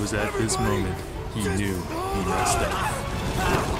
was at this moment he knew he messed up.